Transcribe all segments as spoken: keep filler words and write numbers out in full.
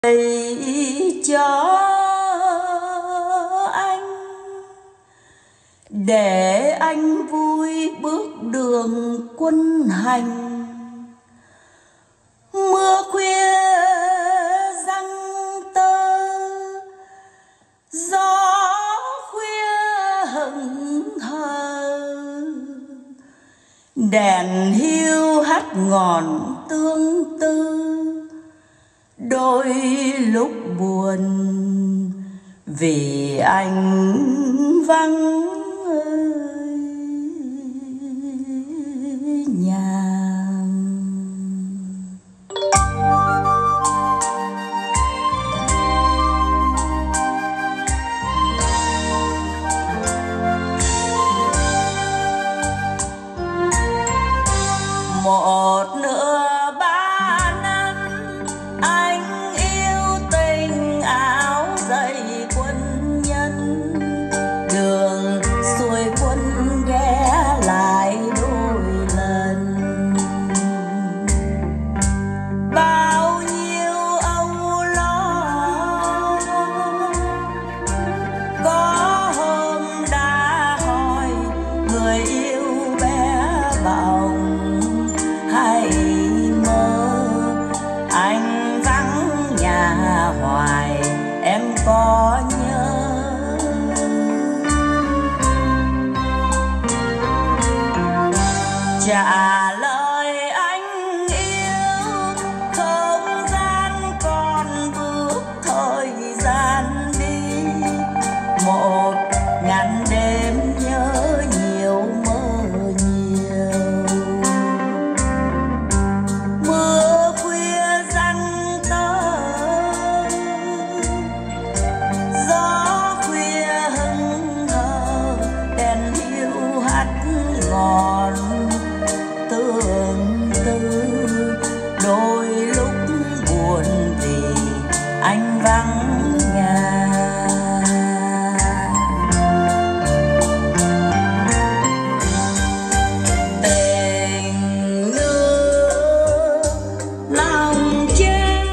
cho anh để anh vui bước đường quân hành. Mưa khuya răng tơ, gió khuya hững hờ, đèn hiu hắt ngọn tương tư. Đôi lúc buồn vì anh vắng nhà. Một nửa ba năm anh yêu tình áo dày quân nhân, đường xuôi quân ghé lại đôi lần. Bao nhiêu âu lo có hôm đã hỏi người yêu bé bỏng. Hãy mơ anh vắng nhà hoài em có nhớ. Trả lời anh yêu không gian còn bước thời gian đi. Một ngàn đêm nhớ nhiều mơ nhiều. Mưa khuya răng tơ, gió khuya hững hờ, đèn hiu hắt ngọn tương tư. Đôi lúc buồn vì anh vắng nhà. Tình nước lòng chết.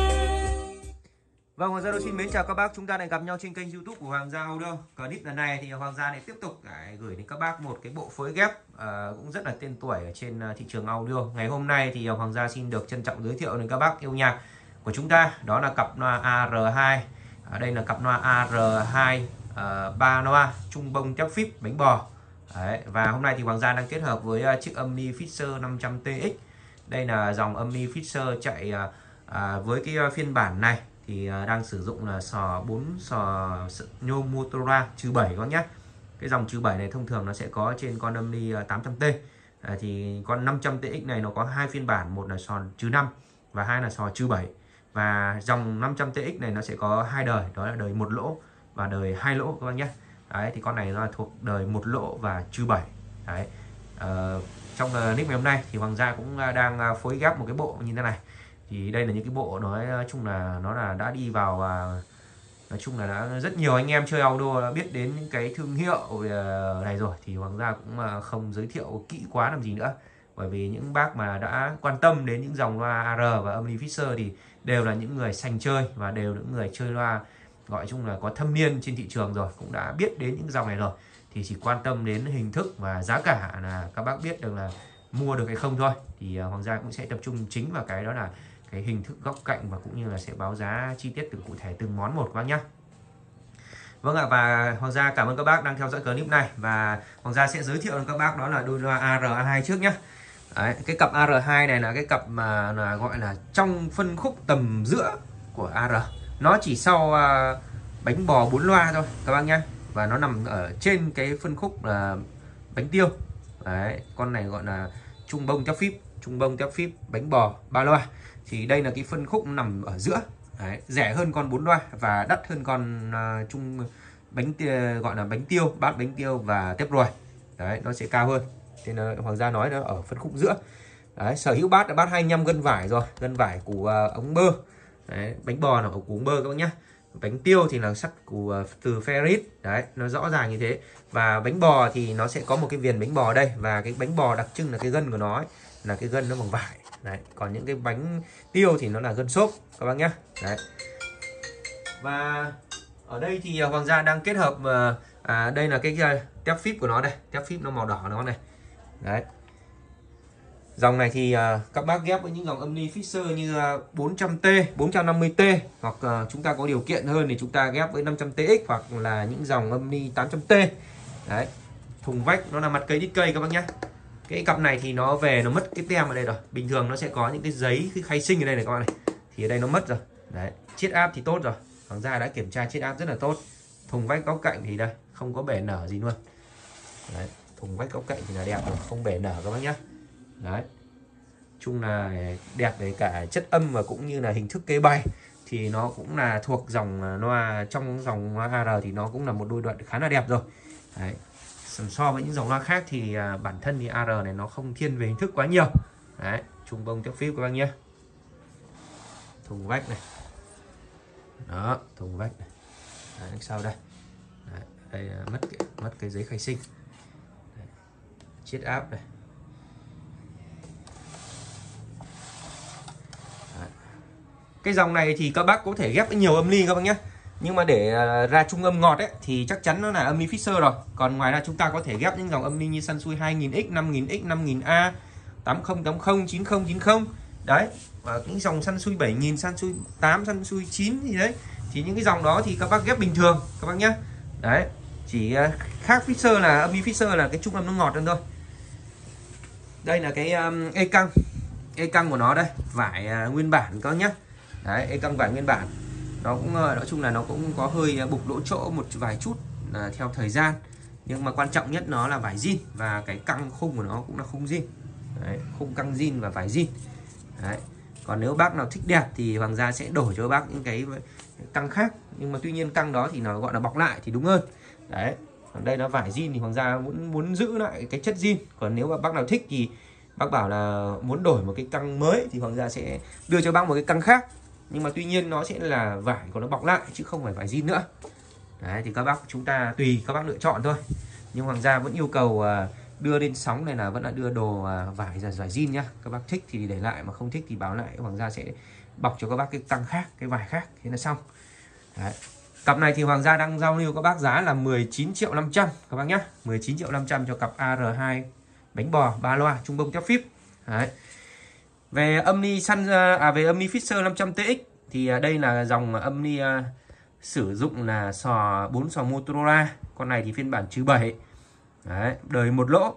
Vâng, Hoàng Gia Đô xin mến chào các bác. Chúng ta lại gặp nhau trên kênh YouTube của Hoàng Gia Audio. Clip lần này thì Hoàng Gia lại tiếp tục lại gửi đến các bác một cái bộ phối ghép uh, cũng rất là tên tuổi ở trên thị trường audio. Ngày hôm nay thì Hoàng Gia xin được trân trọng giới thiệu đến các bác yêu nhạc của chúng ta. Đó là cặp loa A R hai. Ở đây là cặp loa A R hai uh, ba loa trung bông tép phíp bánh bò. Đấy, và hôm nay thì Hoàng Gia đang kết hợp với uh, chiếc âm ni Fisher năm trăm T X. Đây là dòng âm ni Fisher chạy uh, uh, với cái uh, phiên bản này thì uh, đang sử dụng là sò bốn sò nhôm Motora trừ bảy các nhé. Cái dòng trừ bảy này thông thường nó sẽ có trên con âm ni uh, tám trăm T. À, thì con năm trăm T X này nó có hai phiên bản, một là sò trừ năm và hai là sò trừ bảy. Và dòng năm trăm T X này nó sẽ có hai đời, đó là đời một lỗ và đời hai lỗ các bác nhé. Đấy, thì con này nó là thuộc đời một lỗ và trừ bảy. Đấy. Uh, trong uh, nick ngày hôm nay thì Hoàng Gia cũng uh, đang uh, phối ghép một cái bộ như thế này. Thì đây là những cái bộ nói chung là nó là đã đi vào uh, nói chung là đã rất nhiều anh em chơi audio đã biết đến những cái thương hiệu uh, này rồi, thì Hoàng Gia cũng uh, không giới thiệu kỹ quá làm gì nữa. Bởi vì những bác mà đã quan tâm đến những dòng loa A R và âm ni Fisher thì đều là những người sành chơi và đều là những người chơi loa gọi chung là có thâm niên trên thị trường rồi, cũng đã biết đến những dòng này rồi. Thì chỉ quan tâm đến hình thức và giá cả là các bác biết được là mua được hay không thôi. Thì uh, Hoàng Gia cũng sẽ tập trung chính vào cái đó là cái hình thức góc cạnh và cũng như là sẽ báo giá chi tiết từ cụ thể từng món một các bác nhé. Vâng ạ, và Hoàng Gia cảm ơn các bác đang theo dõi clip này, và Hoàng Gia sẽ giới thiệu với các bác đó là đôi loa A R hai trước nhé. Đấy, cái cặp A R hai này là cái cặp mà là gọi là trong phân khúc tầm giữa của A R. Nó chỉ sau uh, bánh bò bốn loa thôi các bác nhé, và nó nằm ở trên cái phân khúc là uh, bánh tiêu. Đấy, con này gọi là trung bông tép phíp, trung bông tép phíp bánh bò ba loa. Thì đây là cái phân khúc nằm ở giữa. Đấy, rẻ hơn con bốn loa và đắt hơn con uh, trung bánh tiêu, gọi là bánh tiêu, bát bánh tiêu và tép ruồi. Đấy, nó sẽ cao hơn. Thế nên Hoàng Gia nói nó ở phân khúc giữa. Đấy, sở hữu bát là bát hai mươi lăm gân vải rồi, gân vải của uh, ống bơ. Đấy, bánh bò là của ống bơ các bác nhé. Bánh tiêu thì là sắt của uh, từ ferrit. Đấy, nó rõ ràng như thế. Và bánh bò thì nó sẽ có một cái viền bánh bò đây, và cái bánh bò đặc trưng là cái gân của nó ấy, là cái gân nó bằng vải. Đấy, còn những cái bánh tiêu thì nó là gân xốp các bác nhé. Đấy. Và ở đây thì Hoàng Gia đang kết hợp à, đây là cái tép phíp của nó đây, tép phíp nó màu đỏ nó này. Đấy. Dòng này thì à, các bác ghép với những dòng âm ly Fisher như à, bốn trăm T, bốn trăm năm mươi T, hoặc à, chúng ta có điều kiện hơn thì chúng ta ghép với năm trăm T X hoặc là những dòng âm ly tám trăm T. Đấy. Thùng vách nó là mặt cây đít cây các bác nhé. Cái cặp này thì nó về nó mất cái tem ở đây rồi. Bình thường nó sẽ có những cái giấy cái khai sinh ở đây này các bạn này. Thì ở đây nó mất rồi. Đấy, chiết áp thì tốt rồi. Hoàng Gia đã kiểm tra chiết áp rất là tốt. Thùng vách góc cạnh thì đây, không có bể nở gì luôn. Đấy, thùng vách góc cạnh thì là đẹp rồi, không bể nở các bác nhé. Đấy. Chung là đẹp về cả chất âm và cũng như là hình thức kê bay thì nó cũng là thuộc dòng loa, trong dòng loa a rờ thì nó cũng là một đôi đoạn khá là đẹp rồi. Đấy. So với những dòng loa khác thì à, bản thân thì a rờ này nó không thiên về hình thức quá nhiều. Đấy, trung bông tép phíp các bác nhé. Thùng vách này. Đó, thùng vách này. Đấy, sau đây. Đấy, đây mất cái, mất cái giấy khai sinh. Đấy, chiết áp này. Đấy. Cái dòng này thì các bác có thể ghép với nhiều âm ly các bác nhé. Nhưng mà để ra trung âm ngọt ấy thì chắc chắn nó là âm ly Fisher rồi. Còn ngoài ra chúng ta có thể ghép những dòng âm ly như Sansui hai nghìn X, năm nghìn X, năm nghìn A, tám không tám không, chín không chín không. Đấy, và những dòng Sansui bảy nghìn, Sansui tám, Sansui chín gì đấy. Thì những cái dòng đó thì các bác ghép bình thường các bác nhé. Đấy, chỉ khác Fisher là âm ly Fisher là cái trung âm nó ngọt hơn thôi. Đây là cái um, e căng. E căng của nó đây, vải uh, nguyên bản các bác nhé. Đấy, e căng vải nguyên bản. Nó cũng nói chung là nó cũng có hơi bục lỗ chỗ một vài chút là theo thời gian, nhưng mà quan trọng nhất nó là vải zin và cái căng khung của nó cũng là khung zin. Đấy, khung căng zin và vải zin. Đấy. Còn nếu bác nào thích đẹp thì Hoàng Gia sẽ đổi cho bác những cái căng khác, nhưng mà tuy nhiên căng đó thì nó gọi là bọc lại thì đúng hơn. Đấy, còn đây là vải zin thì Hoàng Gia muốn muốn giữ lại cái chất zin. Còn nếu mà bác nào thích thì bác bảo là muốn đổi một cái căng mới thì Hoàng Gia sẽ đưa cho bác một cái căng khác, nhưng mà tuy nhiên nó sẽ là vải của nó bọc lại chứ không phải vải zin nữa. Đấy, thì các bác chúng ta tùy các bác lựa chọn thôi, nhưng Hoàng Gia vẫn yêu cầu đưa lên sóng này là vẫn là đưa đồ vải là vải zin nhá. Các bác thích thì để lại, mà không thích thì báo lại, Hoàng Gia sẽ bọc cho các bác cái tăng khác, cái vải khác, thế là xong. Đấy. Cặp này thì Hoàng Gia đang giao lưu các bác giá là mười chín triệu năm trăm các bác nhé. mười chín triệu năm trăm cho cặp a rờ hai bánh bò ba loa trung bông tép phíp. Đấy. Về âm ly Sun à về âm ly Fisher năm trăm T X thì đây là dòng âm ly uh, sử dụng là sò bốn sò Motorola. Con này thì phiên bản trừ bảy. Đấy, đời một lỗ.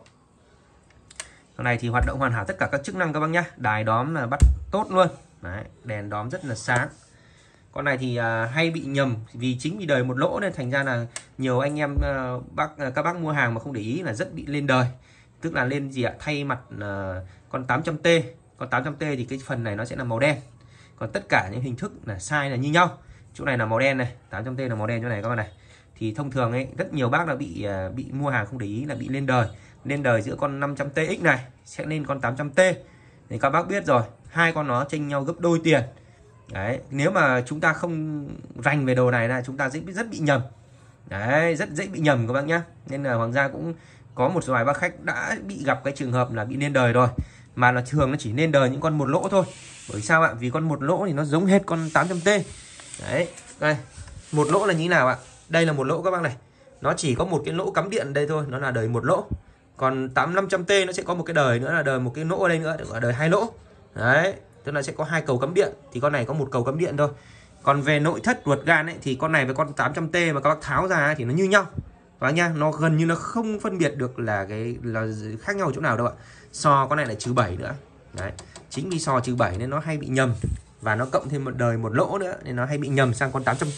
Con này thì hoạt động hoàn hảo tất cả các chức năng các bác nhá. Đài đóm là bắt tốt luôn. Đấy, đèn đóm rất là sáng. Con này thì uh, hay bị nhầm vì chính vì đời một lỗ nên thành ra là nhiều anh em uh, bác uh, các bác mua hàng mà không để ý là rất bị lên đời. Tức là lên gì ạ? Thay mặt uh, con tám trăm T. Còn tám trăm T thì cái phần này nó sẽ là màu đen. Còn tất cả những hình thức là size là như nhau. Chỗ này là màu đen này, tám trăm T là màu đen chỗ này các bạn này. Thì thông thường ấy rất nhiều bác là bị bị mua hàng không để ý là bị lên đời. Lên đời giữa con năm trăm T X này sẽ lên con tám trăm T. Thì các bác biết rồi, hai con nó chênh nhau gấp đôi tiền. Đấy, nếu mà chúng ta không rành về đồ này là chúng ta dễ rất bị nhầm. Đấy, rất dễ bị nhầm các bác nhá. Nên là Hoàng Gia cũng có một vài bác khách đã bị gặp cái trường hợp là bị lên đời rồi. Mà là thường nó chỉ nên đời những con một lỗ thôi. Bởi sao ạ? Vì con một lỗ thì nó giống hết con tám trăm T. Đấy, đây. Một lỗ là như thế nào ạ? Đây là một lỗ các bác này. Nó chỉ có một cái lỗ cắm điện đây thôi, nó là đời một lỗ. Còn tám năm trăm T nó sẽ có một cái đời nữa là đời một cái lỗ ở đây nữa, được gọi đời hai lỗ. Đấy, tức là sẽ có hai cầu cắm điện, thì con này có một cầu cắm điện thôi. Còn về nội thất ruột gan ấy thì con này với con tám trăm T mà các bác tháo ra ấy, thì nó như nhau. Các bác nhá, nó gần như nó không phân biệt được là cái là khác nhau chỗ nào đâu ạ. So con này là trừ bảy nữa. Đấy, chính vì so trừ bảy nên nó hay bị nhầm, và nó cộng thêm một đời một lỗ nữa nên nó hay bị nhầm sang con tám trăm T.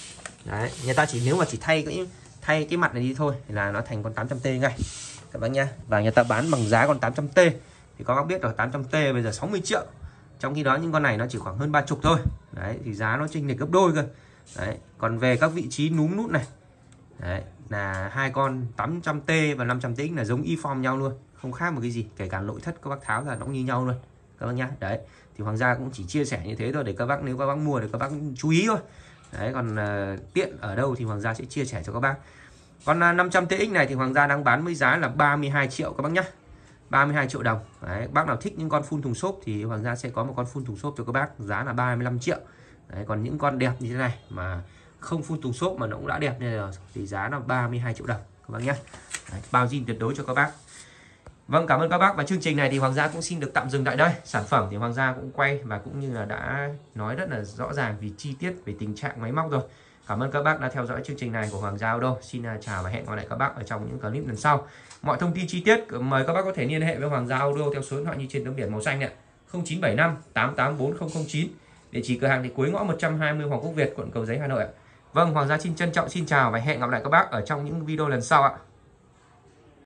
Đấy, người ta chỉ nếu mà chỉ thay cái thay cái mặt này đi thôi thì là nó thành con tám trăm T ngay các bác nhá. Và người ta bán bằng giá con tám trăm T thì các bác biết rồi, tám trăm T bây giờ sáu mươi triệu. Trong khi đó những con này nó chỉ khoảng hơn ba chục thôi. Đấy, thì giá nó chênh lệch gấp đôi cơ. Đấy, còn về các vị trí núm nút này. Đấy, là hai con tám trăm T và năm trăm T X là giống y form nhau luôn, không khác một cái gì, kể cả nội thất các bác tháo ra nó cũng như nhau luôn các bác nhá. Đấy, thì Hoàng Gia cũng chỉ chia sẻ như thế thôi để các bác, nếu các bác mua để các bác chú ý thôi. Đấy, còn uh, tiện ở đâu thì Hoàng Gia sẽ chia sẻ cho các bác. Con uh, năm trăm T X này thì Hoàng Gia đang bán với giá là ba mươi hai triệu các bác nhá. ba mươi hai triệu đồng. Đấy, bác nào thích những con phun thùng xốp thì Hoàng Gia sẽ có một con phun thùng xốp cho các bác, giá là ba mươi lăm triệu. Đấy, còn những con đẹp như thế này mà không phun tùng xốp mà nó cũng đã đẹp như rồi thì giá là ba mươi hai triệu đồng các bác nhé. Đấy, bao zin tuyệt đối cho các bác. Vâng, cảm ơn các bác, và chương trình này thì Hoàng Gia cũng xin được tạm dừng tại đây. Sản phẩm thì Hoàng Gia cũng quay và cũng như là đã nói rất là rõ ràng vì chi tiết về tình trạng máy móc rồi. Cảm ơn các bác đã theo dõi chương trình này của Hoàng Gia Auto. Xin chào và hẹn gặp lại các bác ở trong những clip lần sau. Mọi thông tin chi tiết mời các bác có thể liên hệ với Hoàng Gia Auto theo số điện thoại như trên tấm biển màu xanh này, không chín bảy năm tám tám bốn không không chín. Địa chỉ cửa hàng thì cuối ngõ một trăm hai mươi Hoàng Quốc Việt, quận Cầu Giấy, Hà Nội ạ. Vâng, Hoàng Gia xin trân trọng xin chào và hẹn gặp lại các bác ở trong những video lần sau ạ.